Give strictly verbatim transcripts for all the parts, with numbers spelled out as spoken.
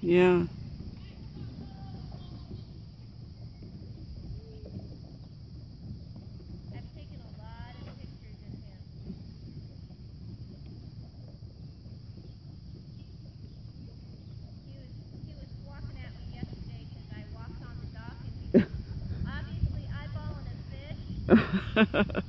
Yeah. I've taken a lot of pictures of him. He was he was walking at me yesterday because I walked on the dock and he was obviously eyeballing a fish.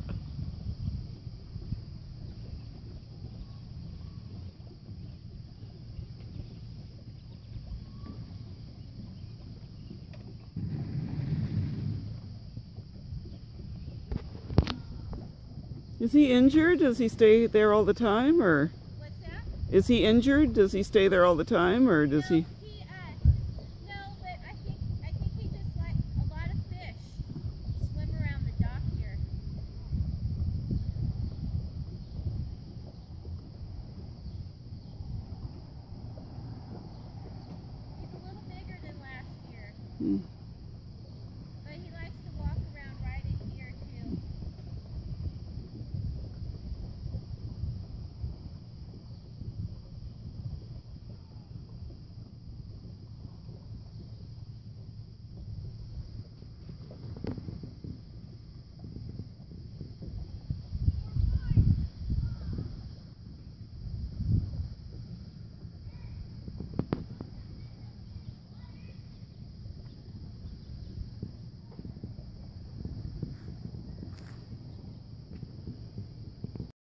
Is he injured? Does he stay there all the time, or What's that? is he injured? Does he stay there all the time, or does No, he? he uh, no, but I think I think he just like a lot of fish swim around the dock here. He's a little bigger than last year. Hmm.